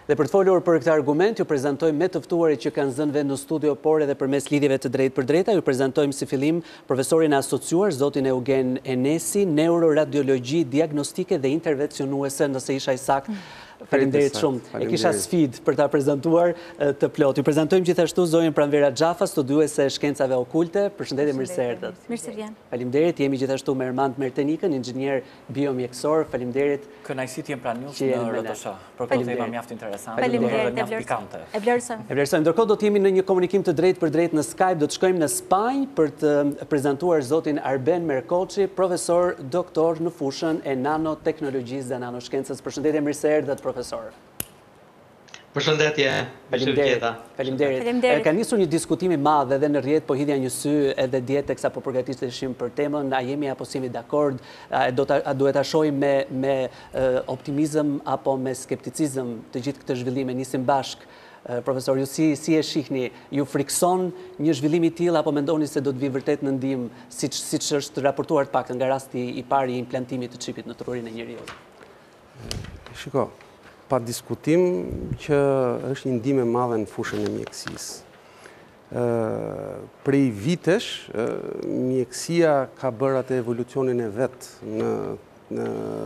Dhe për të folur për këtë argument, ju prezantojmë me të ftuarit që kanë zënë vend në studio, por edhe përmes lidhjeve të drejtë për drejta, ju prezantojmë si fillim profesorin asociuar, zotin Eugen Enesi, neuroradiologji diagnostike dhe intervencionuese, nëse isha i saktë. Faleminderit shumë. E kisha sfidë për ta prezantuar të plot. Ju prezantojmë gjithashtu zonjën Pranvera Xhafa, studiuese e shkencave okulte. Përshëndetje, mirë se erdhët. Mirë se vjen. Faleminderit. Jemi gjithashtu me Ermand Mertenikën, inxhinier biomjekësor. Faleminderit. Kënaqësi të jem pranë jush në RTSH. Për këtë temë mjaft interesante dhe mjaft pikante. E vlerësojmë. E vlerësojmë. Ndërkohë do të jemi në një komunikim të drejtë për drejtë në Skype. Do të shkojmë në Spanjë për të prezantuar zotin Arben Merkoçi, profesor doktor në fushën e nanoteknologjisë dhe nanoshkencës. Përshëndetje, mirë se erdhët, profesor. Përshëndetje. Faleminderit. Ka nisur një diskutim i madh edhe në rrjet, po hidhja një sy edhe dje teksa po përgatiteshim për temën, a jemi apo jemi dakord, a duhet ta shohim me optimizëm apo me skepticizëm të gjithë këtë zhvillim, nisim bashk. Profesor, ju si e shihni, ju frikson një zhvillim i tillë apo mendoni se do të vi vërtet në ndihmë, siç është raportuar të paktën nga rasti i parë i implantimit të çipit në trurinë e njeriut? Shiko, pa diskutim që është një ndihmë e madhe në fushën e mjekësisë. Prej vitesh, mjekësia ka bërë atë evolucionin e vet në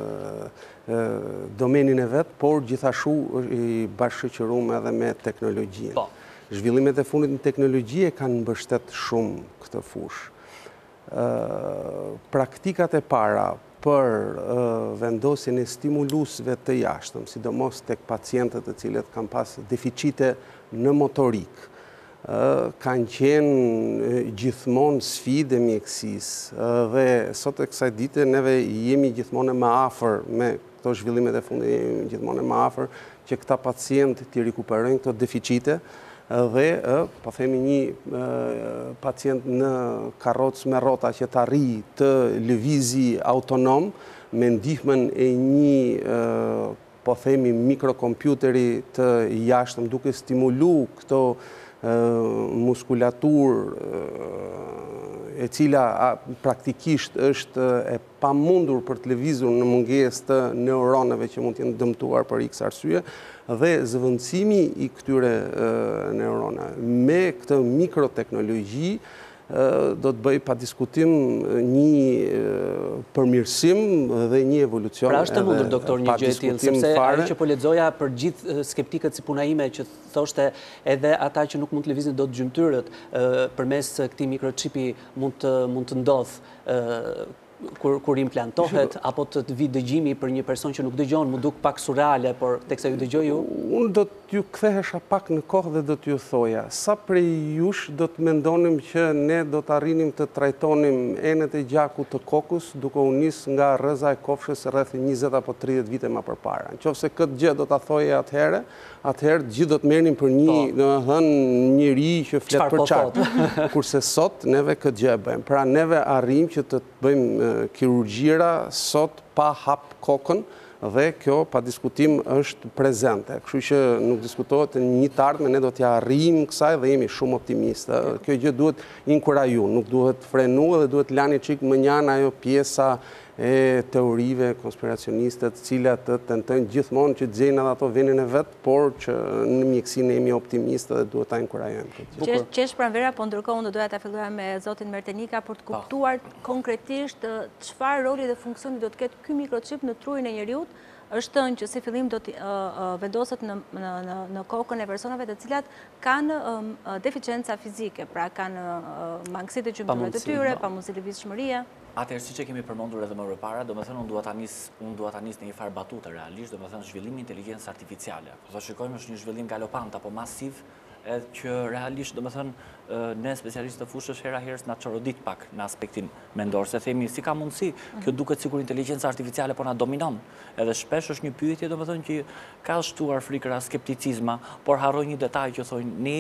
domenin e vetë, por gjithashtu i bashkëqëruar edhe me teknologjinë. Zhvillimet e fundit në teknologji e kanë mbështet shumë këtë fushë. Praktikat e para për vendosjen e stimulusëve të jashtëm, sidomos tek pacientët të cilët kanë pas deficite në motorik, kanë qenë gjithmonë sfidë e mjekësisë dhe sot e kësaj dite neve jemi gjithmonë më afër me këto zhvillimet e fundit, jemi gjithmonë më afër që këta pacientë të rikuperojnë këto deficite dhe po themi një pacient në karrocë me rrota që të arrijë të lëvizi autonom me ndihmën e një po themi mikrokompjuteri të jashtëm duke stimulu këto muskulatur e cila praktikisht është e pamundur për të lëvizur në mungesë të neuronëve që mund të jenë dëmtuar për x arsye dhe zëvendësimi i këtyre neuronave me këtë mikroteknologji do të bëj pa diskutim një përmirësim dhe një evolucion. Pra është të mundur, doktor, një gjë e tillë, sepse ajo që po lexoja për gjithë skeptikët si puna ime që thoshte edhe ata që nuk mund të lëvizin dot gjymtyrët përmes këtij mikrochipi mund të ndodh kur implantohet, apo të vi dëgjimi për një person që nuk dëgjon, mu duk pak surreale, por teksa ju dëgjoj ju? Unë do t'ju kthehesha pak në kohë dhe do t'ju thoja, sa prej jush do të mendonim që ne do të arrinim të trajtonim enet e gjakut të kokës duke u nis nga rrëza e kofshës rreth 20 apo 30 vite më përpara. Nëse këtë gjë do ta thoje atëherë gjithë do të merrnin për një, domethënë, njeri që flet për çfarë. Kurse sot neve këtë gjë e bëjmë. Pra neve arrim që të bëjmë kirurgjira sot pa hap kokën dhe kjo pa diskutim është prezente. Kështu që nuk diskutohet në një të ardhmen, ne do t'ja arrijmë kësaj dhe jemi shumë optimistë. Kjo gjë duhet inkurajuar, nuk duhet frenuar dhe duhet lani çik më njanë ajo pjesa e teorive konspiracioniste të cilat të tentojnë gjithmonë që të gjejnë edhe ato vendin e vet, por që në mjekësinë jemi optimistë dhe duhet ta inkurajojmë. Qesh Pranvera, po ndërkohë unë do doja ta filloja me zotin Mertenika për të kuptuar konkretisht çfarë roli dhe funksioni do të ketë ky mikrochip në trurin e njeriut. Është thënë që si fillim do të vendoset në kokën e personave të cilat kanë deficienca fizike, pra kanë mangësi të gjymtyrëve të tyre, pamundësi lëvizshmërie. Atëherë, siç e kemi përmendur edhe më përpara, domethënë unë dua ta nis në një farë batutë realisht, domethënë zhvillimi i inteligjencës artificiale. Po sa shikojmë është një zhvillim galopant apo masiv, edhe që realisht domethënë ne specialistë të fushës hera herës na çorodit pak në aspektin mendor, se themi si ka mundësi, kjo duket sikur inteligjenca artificiale po na dominon. Edhe shpesh është një pyetje domethënë që ka shtuar frikëra, skepticizma, por harroj një detaj që thonë ne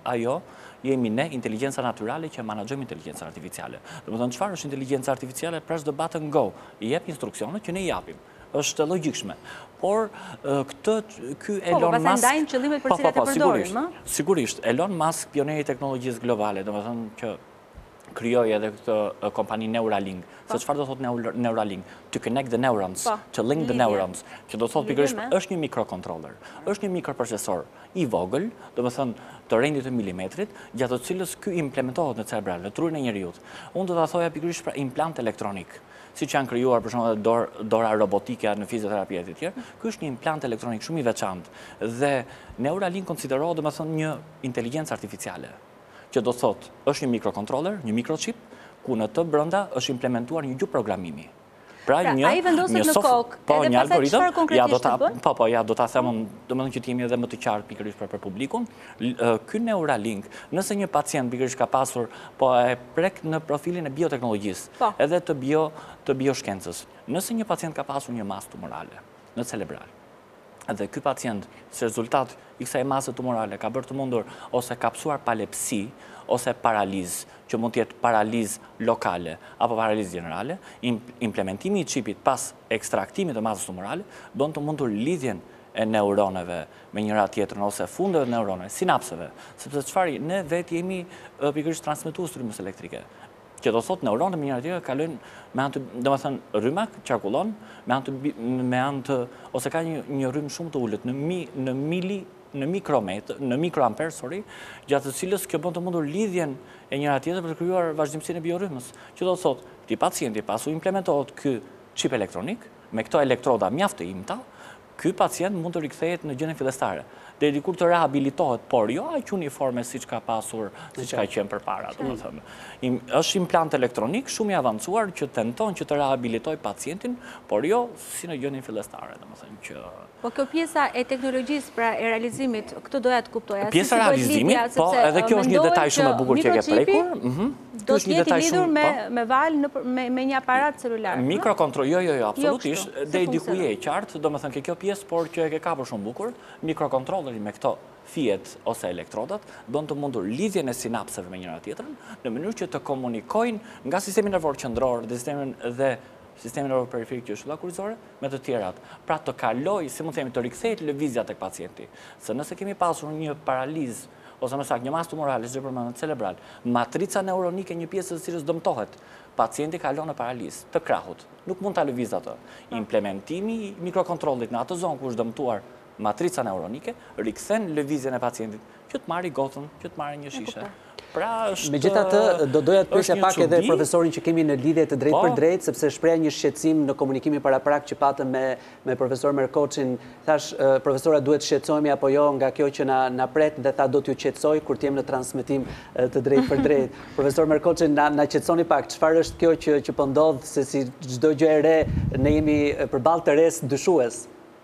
jemi ne inteligjenca natyrale që menaxhojmë inteligjencën artificiale. Domethënë çfarë është inteligjenca artificiale? Press the button go. I jep instruksionet që ne i japim. Është logjikshme. Por ky Elon Musk ndajnë qëllimet për cilat e përdorim, sigurisht. Elon Musk, pioneri i teknologjisë globale, domethënë që kryoj edhe këtë kompani Neuralink. Se çfarë do thotë Neuralink? To connect the neurons, to link the neurons, që do thotë pikërisht është një mikrokontroller, është një mikroprocesor i vogël, domethënë të rendit të milimetrit, gjatë të cilës ky implementohet në cerebral, në trurin e njerëzit. Unë do ta thoja pikërisht për implant elektronik, siç janë krijuar për shembull dora robotike në fizioterapi e të tjerë. Ky është një implant elektronik shumë i veçantë dhe Neuralink konsiderohet domethënë një inteligjencë artificiale, që do thotë është një mikrokontroller, një mikrochip, ku në të brenda është implementuar një gjuhë programimi. Pra, ai vendoset në kokë, edhe pastaj çfarë konkretisht bën? Ja, do ta them, domethënë që të jemi edhe më të qartë pikërisht për publikun. Ky Neuralink, nëse një pacient pikërisht ka pasur, po e prek në profilin e bioteknologjisë, edhe të bioshkencës. Nëse një pacient ka pasur një masë tumorale në cerebral, edhe ky pacient, si rezultat i kësaj mase tumorale, ka bërë të mundur ose ka psuar palepsi, ose paralizë, që mund të jetë paralizë lokale apo paralizë generale, implementimi i çipit pas ekstraktimit të masës tumorale bën të mundur lidhjen e neuroneve me njëra tjetrën ose fundeve të neuroneve, sinapseve, sepse çfarë ne vetë jemi pikërisht transmetues të rrymës elektrike. Që do thotë neuronet me njëra tjetrën kalojnë me anë të, domethënë rrymak qarkullon me anë të ose ka një rrymë shumë të ulët në mikroamper, gjatë të cilës kjo bën të mundur lidhjen e njëra tjetër për të krijuar vazhdimsinë e biorrytmës. Që do të thotë, ti pacienti pasu implementohet ky çip elektronik me këto elektroda mjaft të imta, ky pacient mund të rikthehet në gjendjen fillestare, deri kur të rehabilitohet, por jo aq uniforme siç ka pasur, siç ka qenë përpara, domethënë. Është implant elektronik shumë i avancuar që tenton që të rehabilitojë pacientin, por jo si në gjendjen fillestare, domethënë që po kjo pjesa e teknologjisë, pra e realizimit, këtë doja të kuptoja. Pjesa e realizimit, po edhe kjo është një detaj shumë e bukur që ke prekur. Do të jetë i lidhur me valë me një aparat celular. Mikrokontroll, jo, absolutisht, deri diku je e qartë, domethënë kjo pjesë, por që e ke kapur shumë bukur, mikrokontrolleri me këto fijet ose elektrodat bën të mundur lidhjen e sinapseve me njëra tjetrën në mënyrë që të komunikojnë nga sistemi nervor qendror dhe sistemi nervor periferik që është kurizore me të tjerat. Pra të kaloj, si mund të themi, të rikthehet lëvizja tek pacienti. Se nëse kemi pasur një paralizë ose më saktë një masë tumorale cerebral, matrica neuronike një pjesë e cilës dëmtohet, pacienti kalon në paralizë të krahut. Nuk mund ta lëviz atë. Implementimi i mikrokontrollit në atë zonë ku është dëmtuar matrica neuronike rikthen lëvizjen e pacientit që të marrë gotën, që të marrë një shishe. Pra është megjithatë, do doja të pyesja pak edhe profesorin që kemi në lidhje të drejtë për drejtë, sepse shpreha një shqetësim në komunikimin paraprak që patëm me profesor Merkoçin. Thash, profesora, duhet shqetësohemi apo jo nga kjo që na pret dhe tha do t'ju qetësoj kur t'jem në transmetim të drejtë për drejtë. Profesor Merkoçin, na qetësoni pak, çfarë është kjo që po ndodh, se si çdo gjë e re ne jemi përballë të res dyshues?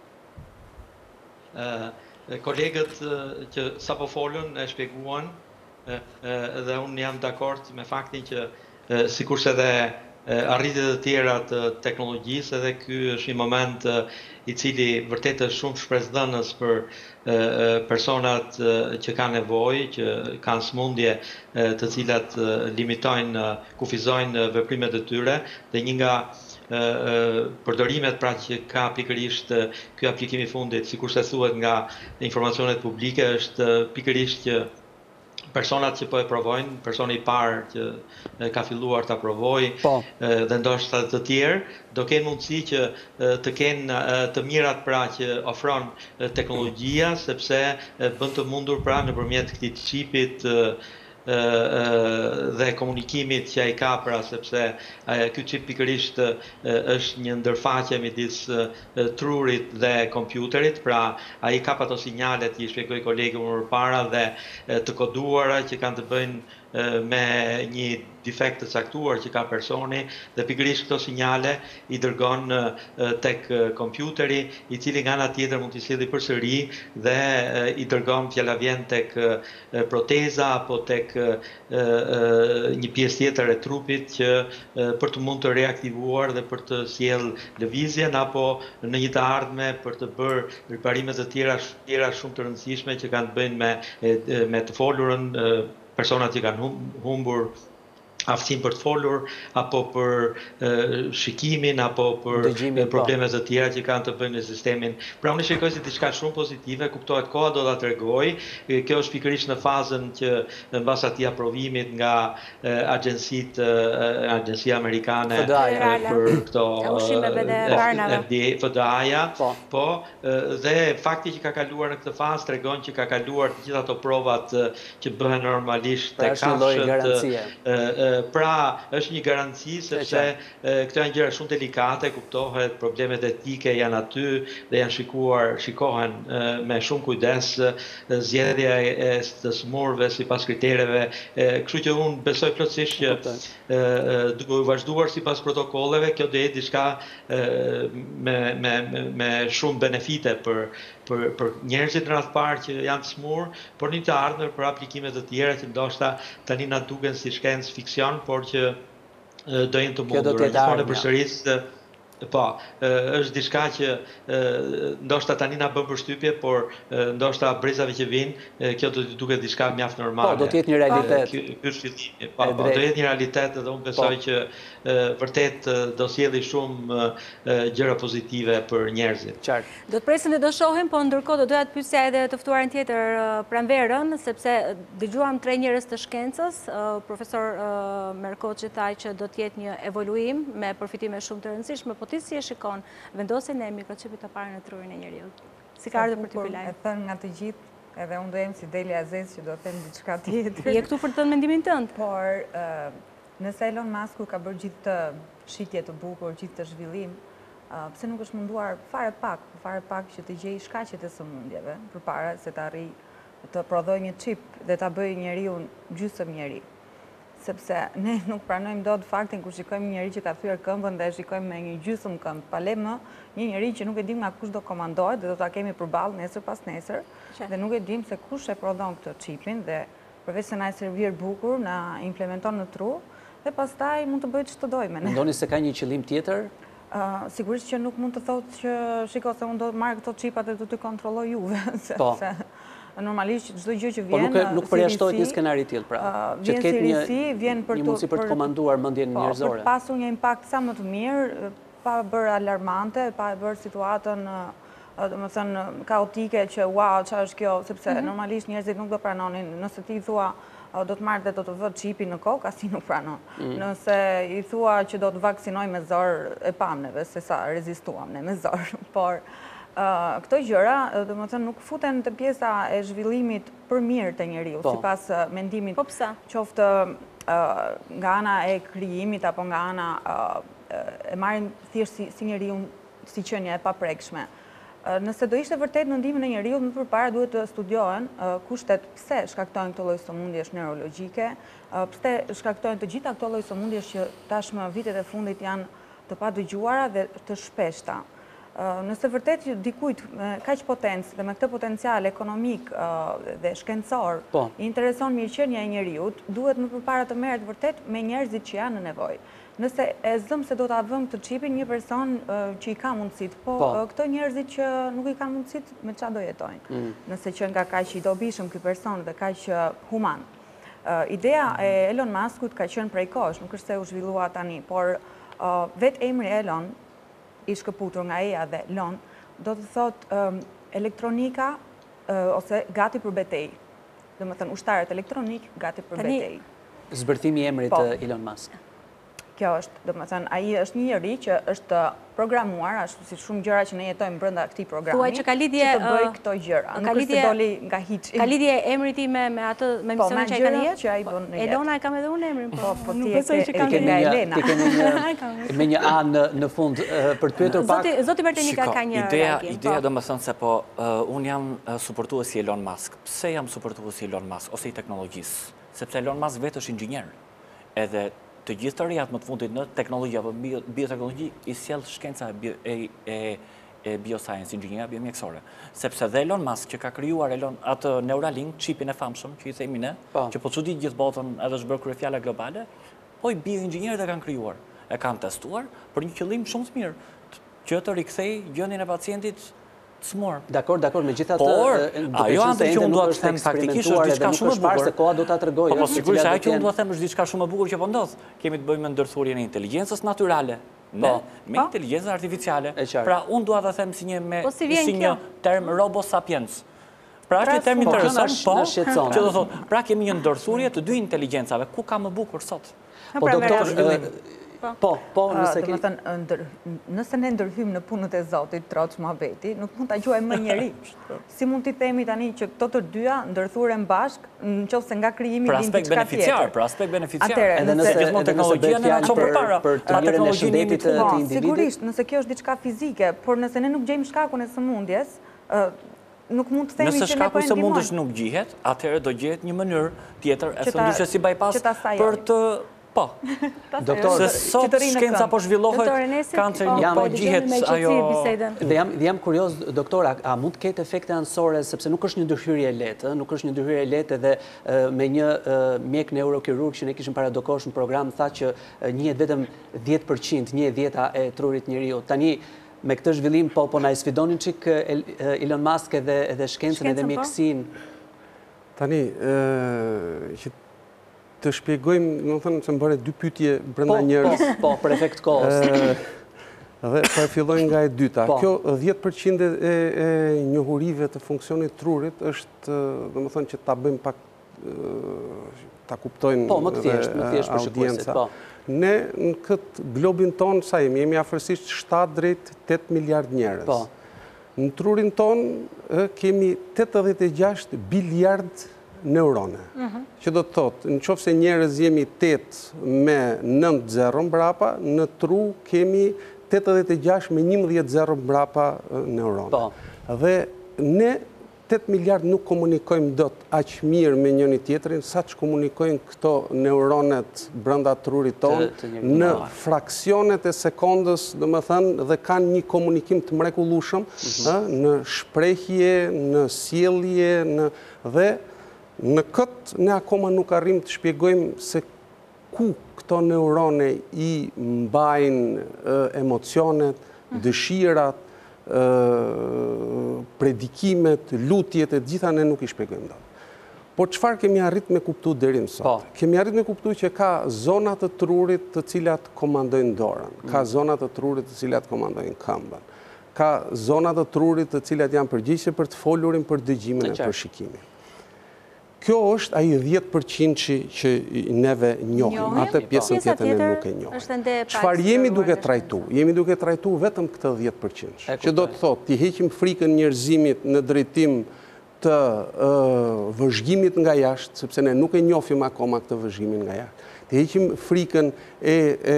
Kolegët që sapo folën e shpjeguan dhe unë jam dakord me faktin që sikurse edhe arritjet e tjera të teknologjisë, edhe ky është një moment i cili vërtet është shumë shpresdhënës për personat që kanë nevojë, që kanë smundje të cilat limitojnë, kufizojnë veprimet e tyre, dhe një nga përdorimet pra që ka pikërisht ky aplikim i fundit, sikurse thuhet nga informacionet publike, është pikërisht që personat që po e provojnë, personi i parë që ka filluar ta provojë dhe ndoshta të tjerë, do kenë mundësi që të kenë të mirat pra që ofron teknologjia, sepse bën të mundur pra nëpërmjet këtij çipit dhe komunikimit që ai ka, pra sepse ky çip pikërisht është një ndërfaqe midis trurit dhe kompjuterit, pra ai ka ato sinjalet që i shpjegoi kolegu më përpara dhe të koduara që kanë të bëjnë me një defekt të caktuar që ka personi, dhe pikërisht këto sinjale i dërgon tek kompjuteri, i cili nga ana tjetër mund t'i sjellë përsëri dhe i dërgon fjala vjen tek proteza apo tek një pjesë tjetër e trupit që për të mund të reaktivuar dhe për të sjellë lëvizjen apo në një të ardhme për të bërë riparimet të tjera shumë të rëndësishme që kanë të bëjnë me të folurën, personat që kanë humbur aftësim për të folur, apo për shikimin, apo për problemet të tjera që kanë të bëjnë me sistemin. Pra unë shikoj si diçka shumë pozitive, kuptohet koha do ta tregoj. Kjo është pikërisht në fazën që mbas atij aprovimit nga agjencia amerikane për këto FDA-ja, po, dhe fakti që ka kaluar në këtë fazë tregon që ka kaluar të gjitha ato provat që bëhen normalisht tek kafshët. Pra, është një garanci, sepse këto janë gjëra shumë delikate, kuptohet, problemet etike janë aty dhe janë shikohen me shumë kujdes, zgjedhja e të smurve sipas kritereve. Kështu që unë besoj plotësisht që duke u vazhduar sipas protokolleve, kjo do jetë diçka me shumë benefite për njerëzit në radh parë që janë të smur, por një të ardhur për aplikime të tjera që ndoshta tani na duken si shkencë fiksion, por që do jenë të mundur. Gjithmonë përsëris, po, është diçka që ndoshta tani na bën përshtypje, por ndoshta brezave që vinë, kjo do të duket diçka mjaft normale. Po, do të jetë një realitet. Ky është fillimi. Po, do jetë një realitet dhe unë besoj që vërtet do sjellë shumë gjëra pozitive për njerëzit. Do të presim dhe do shohim, po ndërkohë do doja të pyesja edhe të ftuarin tjetër pranverën, sepse dëgjuam 3 njerëz të shkencës, profesor Merkoçi tha që do të jetë një evoluim me përfitime shumë të rëndësishme, po ti si e shikon vendosjen e mikroçipit të parë në trurin e njeriut? Si ka ardhur për ty Bilal? E thënë nga të gjithë, edhe unë do jem si Delia Azez që do të them diçka tjetër. Je këtu për të thënë mendimin tënd. Por nëse Elon Musk ka bërë gjithë të shitje të bukur, gjithë të zhvillim, pse nuk është munduar fare pak që të gjej shkaqet e sëmundjeve përpara se të arrijë të prodhojë një çip dhe ta bëjë njeriu gjysmë njeri. Sepse ne nuk pranojmë dot faktin kur shikojmë një njeri që ka thyer këmbën dhe e shikojmë me një gjysmë këmbë, pa le më një njeri që nuk e dim nga kush do komandohet dhe do ta kemi përballë nesër pas nesër, dhe nuk e dim se kush e prodhon këtë çipin dhe përveç se na e servir bukur, na implementon në tru dhe pastaj mund të bëjë ç'të dojmë ne. Mendoni se ka një qëllim tjetër? Sigurisht që nuk mund të thotë që shiko se unë do të marr këto çipat dhe do t'i kontrolloj juve, sepse normalisht çdo gjë që vjen, po nuk përjashtohet një skenari i tillë, pra, që të ketë një mundësi për të komanduar mendjen njerëzore. Për të pasur një impakt sa më të mirë, pa bërë alarmante, pa bërë situatën domethënë kaotike që wow, çfarë është kjo, sepse normalisht njerëzit nuk do pranonin. Nëse ti thua do të marrë dhe do të vë çipin në kokë, asi nuk pranon. Nëse i thua që do të vaksinoj me zor, e pam neve se sa rezistuam ne me zor, por këto gjëra, domethënë nuk futen të pjesa e zhvillimit për mirë të njeriu, sipas mendimit. Po pse? Qoftë nga ana e krijimit apo nga ana e marrim thjesht si njeriu si qenie e paprekshme. Nëse do ishte vërtet në ndihmën e njeriu, më përpara duhet të studiohen kushtet pse shkaktojnë këtë lloj sëmundjesh neurologjike, pse shkaktojnë të gjitha këto lloj sëmundjesh që tashmë vitet e fundit janë të padëgjuara dhe të shpeshta. Nëse vërtet dikujt me kaq potencë dhe me këtë potencial ekonomik dhe shkencor i intereson mirëqenia e njeriut, duhet më përpara të merret vërtet me njerëzit që janë në nevojë. Nëse e zëm se do ta vëm këtë çipin një person që i ka mundësit, po këto njerëzit që nuk i kanë mundësit, me çfarë do jetojnë? Nëse që nga kaq i dobishëm ky person dhe kaq human. Ideja e Elon Muskut ka qenë prej kohësh, nuk është se u zhvillua tani, por vetë emri Elon i shkëputur nga eja dhe lon, do të thot elektronika ose gati për betejë. Domethënë ushtarët elektronik gati për betejë. Zbërthimi i emrit Elon Musk. Kjo është, domethënë, ai është një njeri që është programuar, ashtu si shumë gjëra që ne jetojmë brenda këtij programi, që ka lidhje të bëj këto gjëra. Nuk është se doli nga hiçi. Ka lidhje emri ti me atë me misionin që ai ka jetë? Që ai bën në jetë. Elona e kam edhe unë emrin. Po ti e ke nga Elena. Me një anë në fund për të pyetur pak. Zoti Mertenika ka një reagim. Ideja domethënë se po un jam suportues i Elon Musk. Pse jam suportues i Elon Musk ose i teknologjisë? Sepse Elon Musk vetë është inxhinier. Edhe të gjithë të rijat më të fundit në teknologji apo bioteknologji i sjell shkenca e bioscience, inxhinieria biomjekësore. Sepse dhe Elon Musk që ka krijuar atë Neuralink, çipin e famshëm që i themi ne, që po çudit gjithë botën edhe është bërë kryefjala globale, po i bioinxhinierët e kanë krijuar, e kanë testuar për një qëllim shumë të mirë, që të rikthej gjendjen e pacientit smur. Dakor, megjithatë, Por, ajo që unë dua të them faktikisht është diçka shumë e bukur. Se koha do ta tregojë. Po sigurisht ajo që unë dua të them është diçka shumë e bukur që po ndodh. Kemi të bëjmë me ndërthurjen e inteligjencës natyrale. Me inteligjencën artificiale. Pra, unë dua të them si një term robo sapiens. Pra, është një term interesant, po, që do thotë, pra kemi një ndërthurje të dy inteligjencave. Ku ka më bukur sot? Po, doktor, nëse ne ndërhyjmë në punët e Zotit, troç muhabeti, nuk mund ta quajmë më njeri. Si mund t'i themi tani që këto të dyja ndërthuren bashkë, nëse nga krijimi vjen diçka tjetër. Për aspekt beneficiar. Edhe nëse teknologjia na çon përpara për të mirën e shëndetit të individit. Sigurisht, nëse kjo është diçka fizike, por nëse ne nuk gjejmë shkakun e sëmundjes, nuk mund të themi që ne po e ndihmojmë. Nëse shkaku i sëmundjes nuk gjihet, atëherë do gjihet një mënyrë tjetër, e thënë si bypass për të po. Doktor, se sot shkenca po zhvillohet, kancer po gjihet ajo. Dhe jam kurioz, doktor, a mund të ketë efekte anësore, sepse nuk është një ndërhyrje lehtë, nuk është një ndërhyrje lehtë edhe me një mjek neurokirurg që ne kishim paradokosh në program tha që njihet vetëm 10%, 1/10 e trurit njeriu. Tani me këtë zhvillim po na sfidonin çik Elon Musk edhe shkencën edhe mjekësinë. Tani që të shpjegojmë, në thënë se më bëre dy pyetje brenda njërës. Po, për efekt kohës. Dhe përfillojnë nga e dyta. Kjo 10% e njohurive të funksionit trurit është, dhe më thënë që ta bëjmë pak, ta kuptojnë audienca. Ne në këtë globin tonë, sa jemi afërsisht 7 drejt 8 miliard njerëz. Në trurin tonë kemi 86 biliard neurone, që do të thotë, në qoftë se njerëz jemi 8 me 9 zero mbrapa, në tru kemi 86 me 11 zero mbrapa neurone. Dhe ne 8 miliard nuk komunikojmë dot aq mirë me njëri tjetrin, sa që komunikojnë këto neuronet brenda trurit tonë në fraksionet e sekondës, do më thënë, dhe kanë një komunikim të mrekullueshëm në shprehje, në sjellje, dhe në këtë ne akoma nuk arrim të shpjegojmë se ku këto neurone i mbajnë emocionet, dëshirat, predikimet, lutjet e gjitha ne nuk i shpjegojmë dot. Por çfarë kemi arrit me kuptu deri më sot? Kemi arrit me kuptu që ka zona të trurit të cilat komandojnë dorën, ka zona të trurit të cilat komandojnë këmbën, ka zona të trurit të cilat janë përgjegjëse për të folurin, për dëgjimin e për shikimin. Kjo është ai 10% që neve njohim, atë pjesën tjetër ne nuk e njohim. Çfarë jemi duke trajtu? Jemi duke trajtu vetëm këtë 10%. Që do të thotë, t'i heqim frikën njerëzimit në drejtim të vëzhgimit nga jashtë, sepse ne nuk e njohim akoma këtë vëzhgimin nga jashtë. T'i heqim frikën e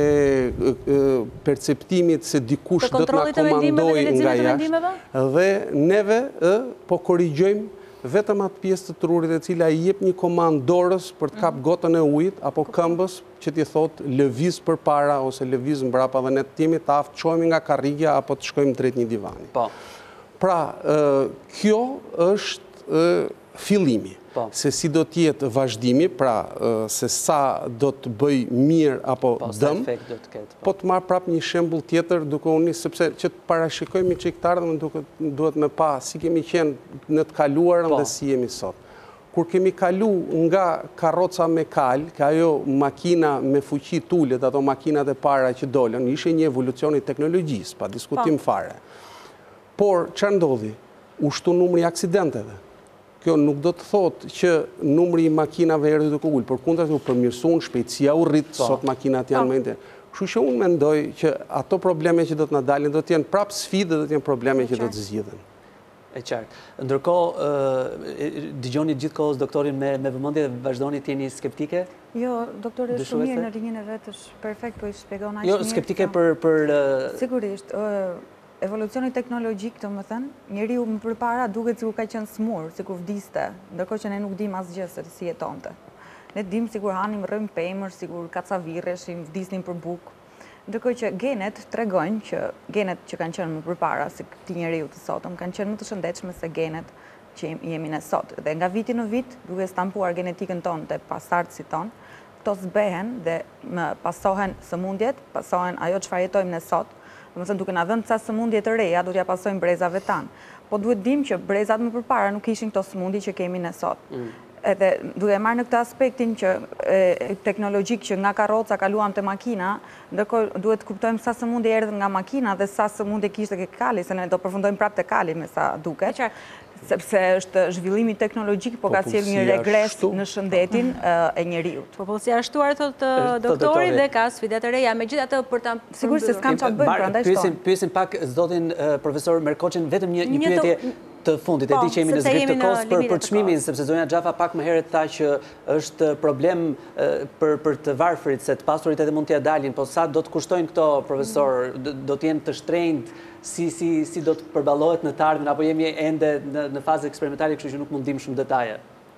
perceptimit se dikush do të na komandojë nga jashtë, dhe neve po korrigjojmë vetëm atë pjesë të trurit e cila i jep një komandë dorës për të kap gotën e ujit, apo këmbës që t'i thotë lëviz përpara ose lëviz mbrapa, dhe ne të jemi të aftë çohemi nga karrigja apo të shkojmë drejt një divani. Pra, kjo është fillimi. Se si do t'jetë vazhdimi, pra se sa do të bëj mirë apo dëm, po të marrë prap një shembull tjetër duke unë, sepse që të parashikojmë që i këtë ardhme duhet me pa si kemi qenë në të kaluarën dhe si jemi sot. Kur kemi kalu nga karroca me kal, ka ajo makina me fuqi tullet, ato makinat e para që dolën, ishe një evolucion i teknologjisë, pa diskutim fare. Por, çfarë ndodhi? U shtu numri aksidenteve. Kjo nuk do të thotë që numri i makinave erdhi duke ulë, por kundër u përmirësuan, shpejtësia u rrit, sot makinat janë më të. Kështu që unë mendoj që ato probleme që do të na dalin do të jenë prap sfidë, do të jenë probleme që do të zgjidhen. E qartë. Ndërkohë, dëgjoni gjithkohës doktorin me vëmendje dhe vazhdoni të jeni skeptike? Jo, doktore, shumë mirë në rinjën e vet është perfekt, po i shpjegon aq mirë. Jo, skeptike për sigurisht, evolucioni teknologjik, të më thënë, njeriu më përpara duket sikur ka qenë smur, sikur vdiste, ndërkohë që ne nuk dim asgjë se si jetonte. Ne dim sikur hanim rrym pemër, sikur kacavirreshim, vdisnim për bukë. Ndërkohë që genet tregojnë që genet që kanë qenë më përpara se këtij njeriu të sotëm kanë qenë më të shëndetshme se genet që jemi ne sot. Dhe nga viti në vit, duke stampuar genetikën tonë te pasardhësit tonë, këto zbehen dhe pasohen sëmundjet, pasohen ajo çfarë jetojmë ne sot, domethënë duke na dhënë ca sëmundje të reja, do t'ja pasojmë brezave tanë. Po duhet dim që brezat më përpara nuk ishin këto sëmundje që kemi ne sot. Edhe duke marrë në këtë aspektin që teknologjik që nga karroca kaluam te makina, ndërkohë duhet kuptojmë sa sëmundje erdhën nga makina dhe sa sëmundje kishte ke kali, se ne do përfundojmë prapë te kali me sa duket. Sepse është zhvillimi teknologjik, po ka sjellë një regres në shëndetin e njeriut. Popullsia shtuar, thotë doktori, dhe ka sfida të reja. Megjithatë për ta sigurisht se s'kam çfarë bëjmë, prandaj shtohen. Pyesim pak zotin profesor Merkoçin vetëm një pyetje të fundit. E di që jemi në zgrit të kohës për çmimin, sepse zonja Xhafa pak më herët tha që është problem për të varfrit, se të pasurit edhe mund t'ia dalin, po sa do të kushtojnë këto, profesor? Do të jenë të shtrenjtë? Si do të përballohet në të ardhmen, apo jemi ende në fazë eksperimentale, kështu që nuk mund dim shumë detaje?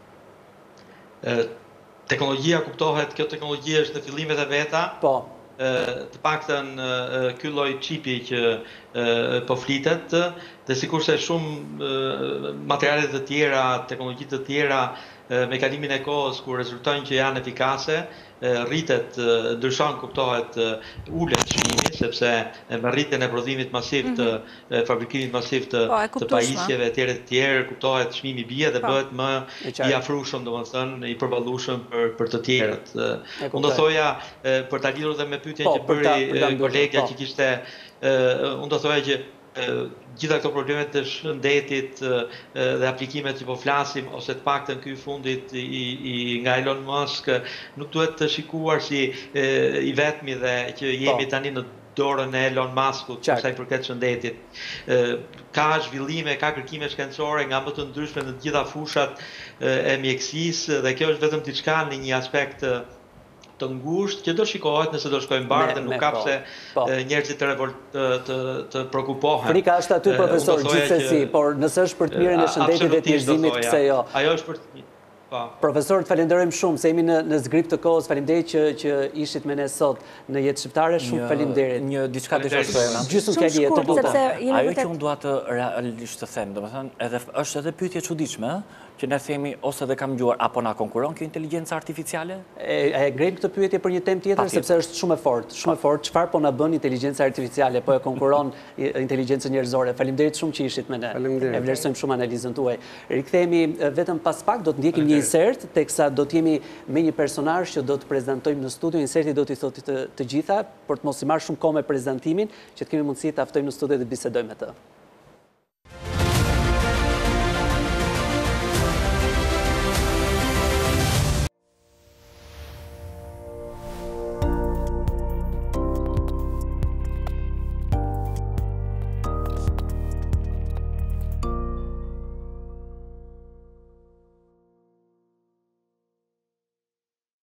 Teknologjia kuptohet, kjo teknologji është në fillimet e veta. Po. Të paktën ky lloj qipi që po flitet, dhe sikurse shumë materiale të tjera, teknologji të tjera me kalimin e kohës kur rezultojnë që janë efikase, rritet, ndryshon, kuptohet, ulet çmimi, sepse me rritjen e prodhimit masiv të fabrikimit masiv të pajisjeve etj të tjerë, kuptohet çmimi bie dhe bëhet më i afrueshëm, domethënë i përballueshëm për të tjerët. Unë do thoja për ta lidhur dhe me pyetjen që bëri kolegja që kishte, unë do thoja që gjitha këto problemet të shëndetit dhe aplikimet që po flasim, ose të paktën ky fundit nga Elon Musk, nuk duhet të shikuar si i vetmi dhe që jemi tani në dorën e Elon Muskut për sa i përket shëndetit. Ka zhvillime, ka kërkime shkencore nga më të ndryshme në të gjitha fushat e mjekësisë, dhe kjo është vetëm diçka në një aspekt të ngushtë që do shikohet nëse do shkojmë bardhë, nuk ka pse njerëzit të prekupohen. Frika është aty, profesor, gjithsesi, por nëse është për të mirën e shëndetit dhe të njerëzimit, pse jo? Ajo është për Profesor, të falenderojmë shumë se jemi në zgrip të kohës. Faleminderit që ishit me ne sot në Jetë Shqiptare. Shumë faleminderit. Një diçka të shkojmë. Gjysmë fjali të buta. Ajo që unë dua të realisht të them, domethënë, është edhe pyetje e çuditshme, që ne themi ose dhe kam gjuar apo na konkuron kjo inteligjencë artificiale? E ngrejmë këtë pyetje për një temë tjetër, sepse është shumë e fortë. Shumë e fortë. Çfarë po na bën inteligjenca artificiale, po e konkuron inteligjencën njerëzore? Faleminderit shumë që ishit me ne. E vlerësojmë shumë analizën tuaj. Rikthehemi vetëm pas pak, do të ndjekim një insert, teksa do të jemi me një personazh që do të prezantojmë në studio. Inserti do t'i thotë të gjitha, për të mos i marrë shumë kohë me prezantimin, që të kemi mundësi ta ftojmë në studio dhe bisedojmë me të.